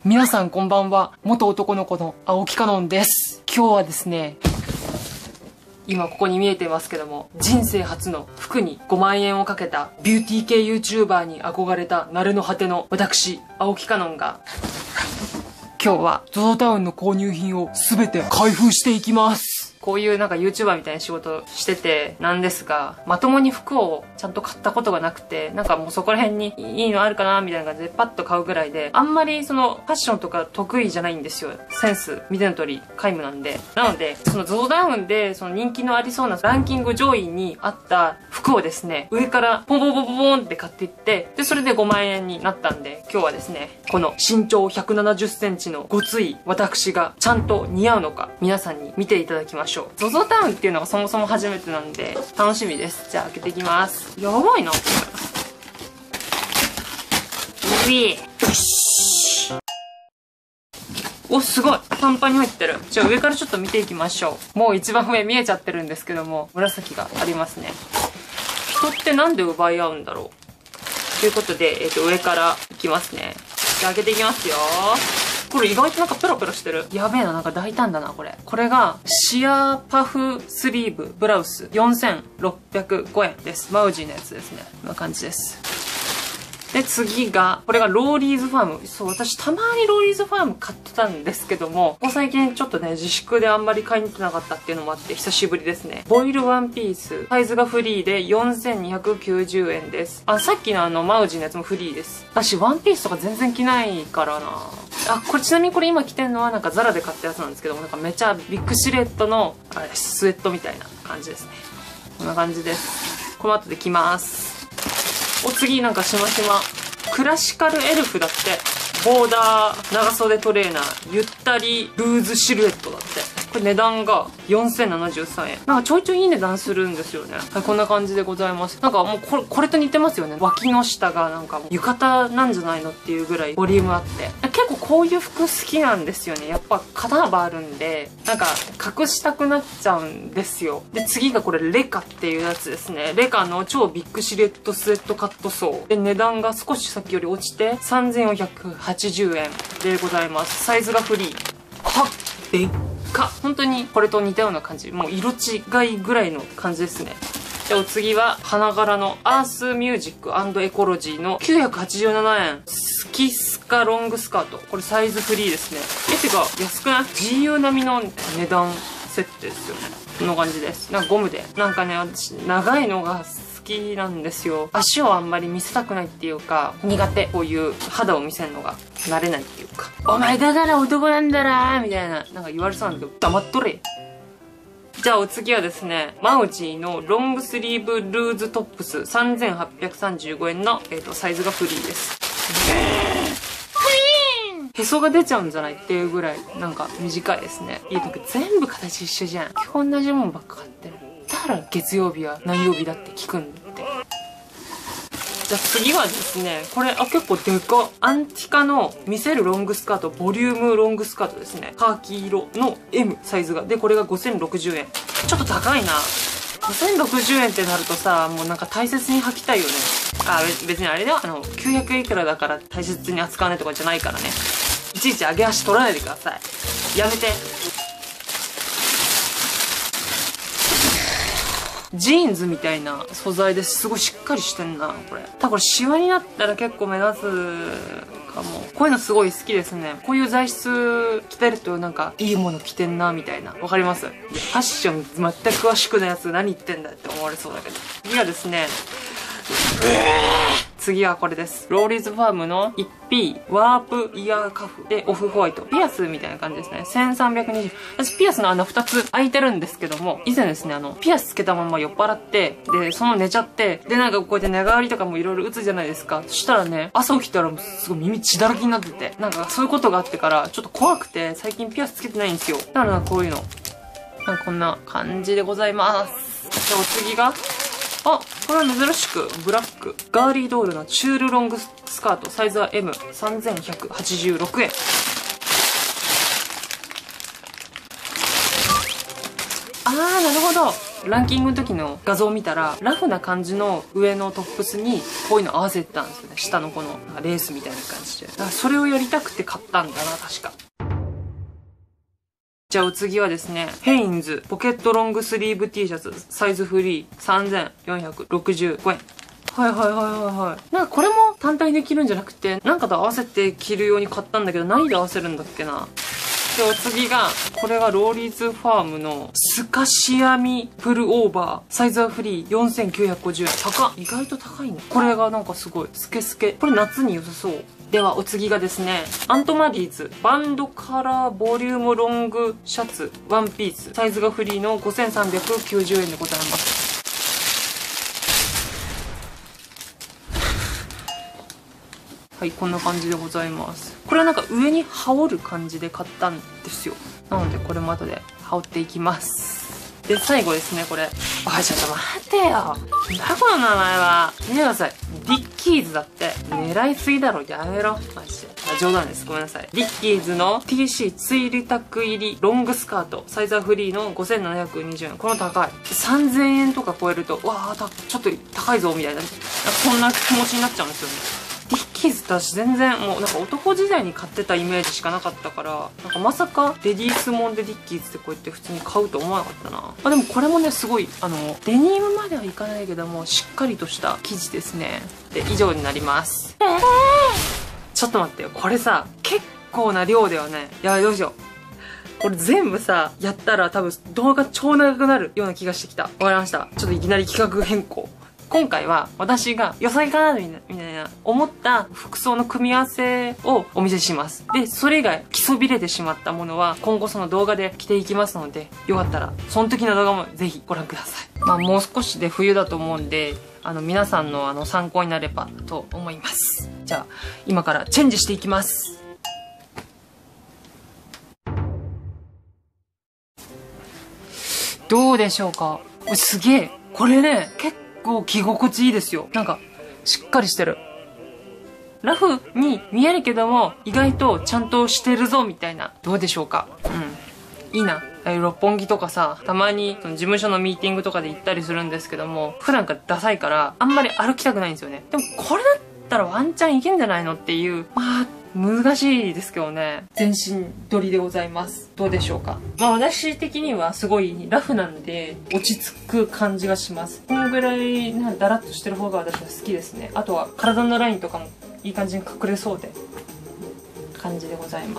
皆さんこんばんは。元男の子の青木かのんです。今日はですね、今ここに見えてますけども、人生初の服に5万円をかけたビューティー系 YouTuber に憧れた慣れの果ての私、青木かのんが、今日は ZOZO タウンの購入品を全て開封していきます。こういうなんか YouTuber みたいな仕事しててなんですが、まともに服をちゃんと買ったことがなくて、なんかもうそこら辺にいいのあるかなみたいな感じでパッと買うぐらいで、あんまりそのファッションとか得意じゃないんですよ。センス、見ての通り皆無なんで。なので、その ZOZO タウンでその人気のありそうなランキング上位にあった服をですね、上からポンポンポンポンって買っていって、で、それで5万円になったんで、今日はですね、この身長170センチのごつい私がちゃんと似合うのか、皆さんに見ていただきましょう。ZOZO タウンっていうのがそもそも初めてなんで、楽しみです。じゃあ開けていきます。やばいな、これ。よし。お、すごいパンパンに入ってる。じゃあ上からちょっと見ていきましょう。もう一番上見えちゃってるんですけども、紫がありますね。人ってなんで奪い合うんだろうということで、上からいきますね。じゃあ開けていきますよ。これ意外となんかペロペロしてる。やべえな、なんか大胆だな、これ。これが、シアーパフスリーブブラウス4605円です。マウジーのやつですね。こんな感じです。で、次が、これがローリーズファーム。そう、私たまにローリーズファーム買ってたんですけども、ここ最近ちょっとね、自粛であんまり買いに行ってなかったっていうのもあって、久しぶりですね。ボイルワンピース。サイズがフリーで4290円です。あ、さっきのマウジーのやつもフリーです。私、ワンピースとか全然着ないからな。あ、これちなみにこれ今着てんのはなんかザラで買ったやつなんですけども、なんかめちゃビッグシルエットの、あれ、スウェットみたいな感じですね。こんな感じです。この後で着ます。お、次なんかしましま。クラシカルエルフだって。ボーダー、長袖トレーナー、ゆったりルーズシルエットだって。これ値段が4073円。なんかちょいちょいいい値段するんですよね。はい、こんな感じでございます。なんかもうこれと似てますよね。脇の下がなんかもう浴衣なんじゃないのっていうぐらいボリュームあって。結構こういう服好きなんですよね。やっぱ肩幅あるんで、なんか隠したくなっちゃうんですよ。で、次がこれレカっていうやつですね。レカの超ビッグシルエットスウェットカットソー。で、値段が少しさっきより落ちて3480円でございます。サイズがフリー。はっ、でっか。本当にこれと似たような感じ。もう色違いぐらいの感じですね。で、お次は花柄のアースミュージック&エコロジーの987円。スキスカロングスカート。これサイズフリーですね。てか、安くない？ GU 並みの値段設定ですよね。こんな感じです。なんかゴムで。なんかね、私、長いのが好きなんですよ。足をあんまり見せたくないっていうか、苦手。こういう肌を見せるのが慣れないっていうか。お前だから男なんだなーみたいな、なんか言われそうなんだけど、黙っとれ。じゃあお次はですね、マウジーのロングスリーブルーズトップス3835円の、サイズがフリーです。へそが出ちゃうんじゃないっていうぐらいなんか短いですね。いや、なんか全部形一緒じゃん。基本同じもんばっか買ってる。だから月曜日は何曜日だって聞くんだって。じゃあ次はですね、これ、結構でか。アンティカの見せるロングスカート、ボリュームロングスカートですね。カーキ色の M サイズが。で、これが5060円。ちょっと高いな。5060円ってなるとさ、もうなんか大切に履きたいよね。別にあれだよ。900円いくらだから大切に扱わないとかじゃないからね。いちいち上げ足取らないでください。やめて。ジーンズみたいな素材ですごいしっかりしてんな、これ。ただこれシワになったら結構目立つかも。こういうのすごい好きですね。こういう材質着てるとなんかいいもの着てんな、みたいな。わかります？ファッション全く詳しくないやつ何言ってんだって思われそうだけど。次はですね、次はこれです。ローリーズファームの 1P ワープイヤーカフでオフホワイト。ピアスみたいな感じですね。1320。私ピアスの穴2つ開いてるんですけども、以前ですね、ピアスつけたまま酔っ払って、で、その寝ちゃって、で、なんかこうやって寝返りとかもいろいろ打つじゃないですか。そしたらね、朝起きたらもうすごい耳血だらけになってて、なんかそういうことがあってから、ちょっと怖くて、最近ピアスつけてないんですよ。だからこういうの。なんかこんな感じでございます。じゃあお次が、これは珍しくブラックガーリードールのチュールロングスカート、サイズは M3186 円。 あー、なるほど。ランキングの時の画像を見たら、ラフな感じの上のトップスに、こういうの合わせてたんですよね。下のこの、レースみたいな感じで。だからそれをやりたくて買ったんだな、確か。じゃあお次はですね、ヘインズポケットロングスリーブ T シャツサイズフリー3465円。はいはいはいはいはい。なんかこれも単体で着るんじゃなくて、なんかと合わせて着るように買ったんだけど、何で合わせるんだっけな。で、お次が、これがローリーズファームのスカシ編みプルオーバー。サイズはフリー4950円。高っ。意外と高いね。これがなんかすごいスケスケ。これ夏に良さそう。ではお次がですね、アントマリーズバンドカラーボリュームロングシャツワンピース。サイズがフリーの5390円でございます。はい、こんな感じでございます。これはなんか上に羽織る感じで買ったんですよ。なのでこれも後で羽織っていきます。で、最後ですね、これ。おい、ちょっと待てよ。なんだこの名前は。見てください。ディッキーズだって。狙いすぎだろ。やめろ。マジで。冗談です。ごめんなさい。ディッキーズの TC ツイルタック入りロングスカート。サイズはフリーの5720円。この高い。3000円とか超えると、わー、ちょっと高いぞ、みたいな。そんな気持ちになっちゃうんですよね。ディッキーズって私全然もうなんか男時代に買ってたイメージしかなかったから、なんかまさかレディースもんでディッキーズってこうやって普通に買うと思わなかったな。あ、でもこれもね、すごいデニムまではいかないけどもしっかりとした生地ですね。で、以上になります。ちょっと待ってよ、これさ結構な量だよね。やばい、どうしよう。これ全部さやったら多分動画超長くなるような気がしてきた。わかりました。ちょっといきなり企画変更。今回は私が良さげかなみたいな思った服装の組み合わせをお見せします。で、それ以外基礎びれてしまったものは今後その動画で着ていきますので、よかったらその時の動画もぜひご覧ください。まあもう少しで冬だと思うんで、皆さんの参考になればと思います。じゃあ今からチェンジしていきます。どうでしょうか。すげえ。これね、結構着心地いいですよ。なんか、しっかりしてる。ラフに見えるけども、意外とちゃんとしてるぞ、みたいな。どうでしょうか。うん。いいな。六本木とかさ、たまにその事務所のミーティングとかで行ったりするんですけども、普段からダサいから、あんまり歩きたくないんですよね。でもこれだったらワンチャンいけんじゃないのっていう、まあ、難しいですけどね。全身撮りでございます。どうでしょうか。まあ私的にはすごいラフなんで落ち着く感じがします。このぐらいダラッとしてる方が私は好きですね。あとは体のラインとかもいい感じに隠れそうで感じでございます。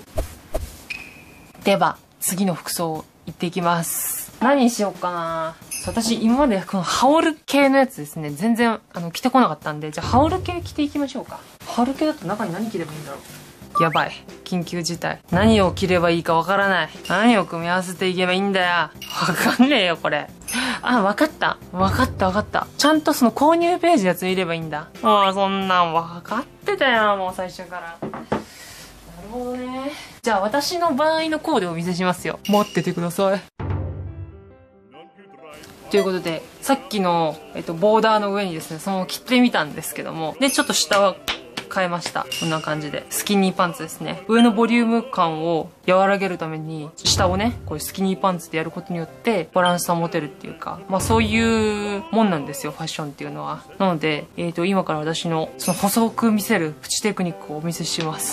では次の服装いっていきます。何にしようかな。私今までこの羽織る系のやつですね、全然着てこなかったんで、じゃあ羽織る系着ていきましょうか。羽織る系だと中に何着ればいいんだろう。やばい、緊急事態。何を着ればいいかわからない。何を組み合わせていけばいいんだよ。わかんねえよこれ。あ、わかった。わかったわかった。ちゃんとその購入ページのやつ見ればいいんだ。もうそんなんわかってたよ、もう最初から。なるほどね。じゃあ私の場合のコーデをお見せしますよ。待っててください。ということで、さっきの、ボーダーの上にですね、そのまま着てみたんですけども、で、ちょっと下は変えました。こんな感じで。スキニーパンツですね。上のボリューム感を和らげるために、下をね、こういうスキニーパンツでやることによって、バランスを持てるっていうか、まあそういうもんなんですよ、ファッションっていうのは。なので、今から私の、その細く見せるプチテクニックをお見せします。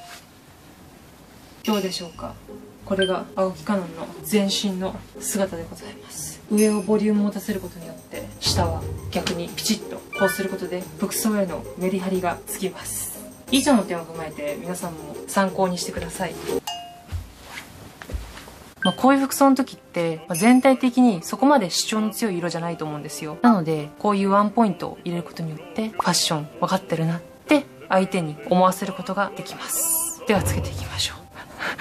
どうでしょうか。これが青木かのんの全身の姿でございます。上をボリュームを持たせることによって下は逆にピチッとこうすることで服装へのメリハリがつきます。以上の点を踏まえて皆さんも参考にしてください。こういう服装の時って、全体的にそこまで主張の強い色じゃないと思うんですよ。なのでこういうワンポイントを入れることによってファッション分かってるなって相手に思わせることができます。ではつけていきましょう。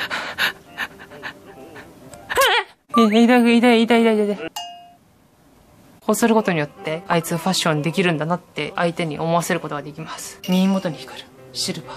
痛い。こうすることによって、あいつファッションできるんだなって相手に思わせることができます。耳元に光るシルバー。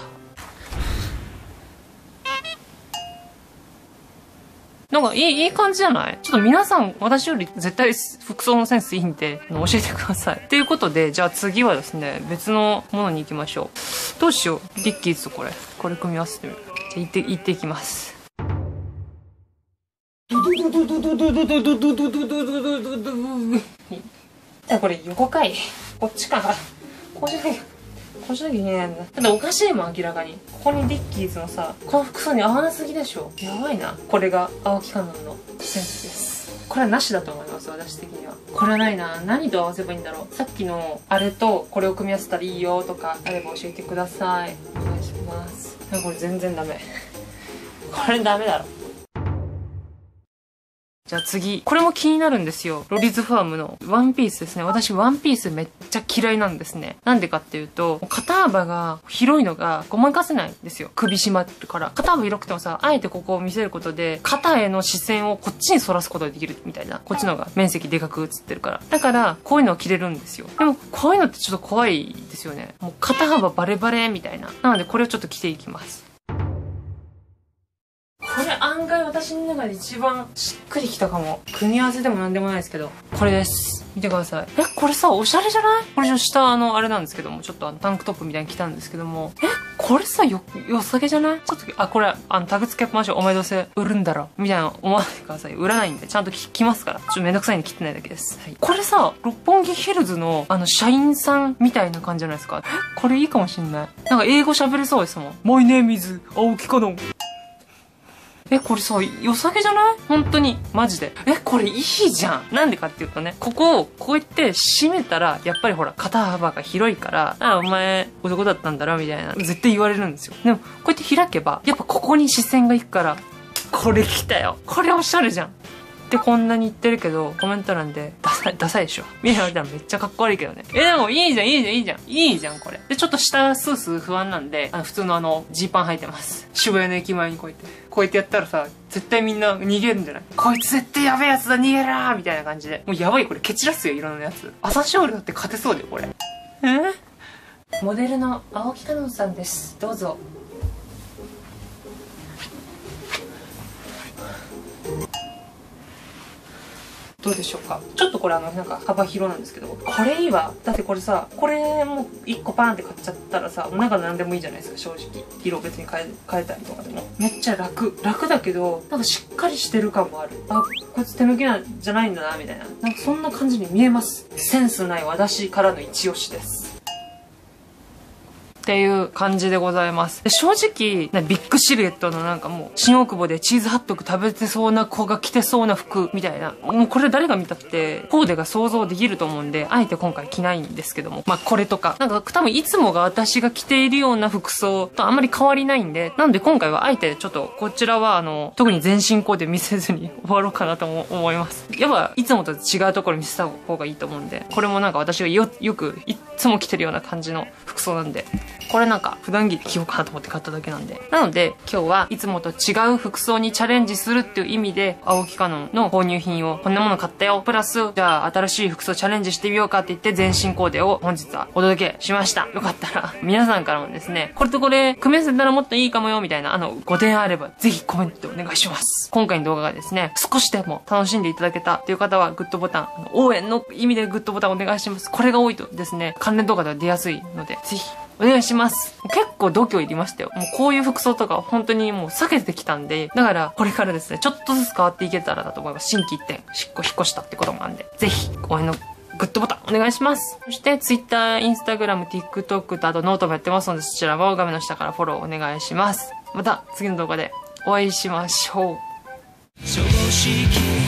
なんかいい感じじゃない？ちょっと皆さん、私より絶対服装のセンスいいんで、教えてください。ということで、じゃあ次はですね、別のものに行きましょう。どうしよう。ディッキーズとこれ組み合わせてみる。じゃあ行っていきます。 これ横かい。こっちかな。こうしなきゃいけないんだ。ただおかしいもん、明らかに。ここにディッキーズのさ、この服装に合わなすぎでしょ。やばいな。これが青木かのんのセンスです。これはなしだと思います、私的には。これないな。何と合わせばいいんだろう。さっきのあれとこれを組み合わせたらいいよとかあれば教えてください。お願いします。これ全然ダメ。これダメだろ。じゃあ次。これも気になるんですよ。ロリズファームのワンピースですね。私ワンピースめっちゃ嫌いなんですね。なんでかっていうと、肩幅が広いのがごまかせないんですよ。首締まってるから。肩幅広くてもさ、あえてここを見せることで、肩への視線をこっちに反らすことができるみたいな。こっちの方が面積でかく映ってるから。だから、こういうのは着れるんですよ。でも、こういうのってちょっと怖いですよね。もう肩幅バレバレみたいな。なので、これをちょっと着ていきます。これ案外私の中で一番しっくりきたかも。組み合わせでもなんでもないですけど、これです。見てください。これさ、おしゃれじゃない？これ下あれなんですけども、ちょっとタンクトップみたいに着たんですけども、これさ、よさげじゃない？ちょっと、これ、タグ付けましょう。お前どうせ売るんだろ。みたいな思わないでください。売らないんで、ちゃんと着ますから。ちょっとめんどくさいんで切ってないだけです。はい。これさ、六本木ヒルズの、社員さんみたいな感じじゃないですか。これいいかもしんない。なんか英語喋れそうですもん。My name is 青木かのん。これさ、良さげじゃない？本当に。マジで。これいいじゃん。なんでかっていうとね、ここをこうやって締めたら、やっぱりほら、肩幅が広いから、お前、男だったんだろみたいな。絶対言われるんですよ。でも、こうやって開けば、やっぱここに視線が行くから、これ来たよ。これおしゃれじゃん。ってこんなに言ってるけど、コメント欄で、ダサいでしょ。見られたらめっちゃかっこ悪いけどね。でもいいじゃん、これ。で、ちょっと下スースー不安なんで、普通のジーパン履いてます。渋谷の駅前にこうやってやったらさ、絶対みんな逃げるんじゃない？こいつ絶対やべえやつだ、逃げらーみたいな感じで。もうやばい、これ蹴散らすよ、いろんなやつ。朝青龍だって勝てそうだよ、これ。モデルの青木かのんさんです。どうぞ。どうでしょうか。ちょっとこれなんか幅広なんですけど、これいいわ。だってこれさ、これもう1個パーンって買っちゃったらさ、中何でもいいじゃないですか、正直。色別に変えたりとかでも。めっちゃ楽だけど、なんかしっかりしてる感もある。こいつ手抜きなんじゃないんだな、みたいな。なんかそんな感じに見えます。センスない私からの一押しです。っていう感じでございます。で正直、ビッグシルエットのなんかもう、新大久保でチーズハットグ食べてそうな子が着てそうな服みたいな。もうこれ誰が見たって、コーデが想像できると思うんで、あえて今回着ないんですけども。これとか。なんか多分いつもが私が着ているような服装とあんまり変わりないんで、なので今回はあえてちょっとこちらは特に全身コーデ見せずに終わろうかなと思います。やっぱいつもと違うところ見せた方がいいと思うんで、これもなんか私がよくいつも着てるような感じの服装なんで、これなんか普段着で着ようかなと思って買っただけなんで。なので今日はいつもと違う服装にチャレンジするっていう意味で、青木かのんの購入品をこんなもの買ったよ。プラス、じゃあ新しい服装チャレンジしてみようかって言って全身コーデを本日はお届けしました。よかったら皆さんからもですね、これとこれ組み合わせたらもっといいかもよみたいなご提案あればぜひコメントお願いします。今回の動画がですね、少しでも楽しんでいただけたという方はグッドボタン、応援の意味でグッドボタンお願いします。これが多いとですね、関連動画では出やすいので、ぜひお願いします。結構度胸いりましたよ。もうこういう服装とか本当にもう避けてきたんで、だからこれからですね、ちょっとずつ変わっていけたらだと思います。心機一転、引っ越したってこともあるんで、ぜひ応援のグッドボタンお願いします。そして Twitter、Instagram、TikTok とあとノートもやってますので、そちらも画面の下からフォローお願いします。また次の動画でお会いしましょう。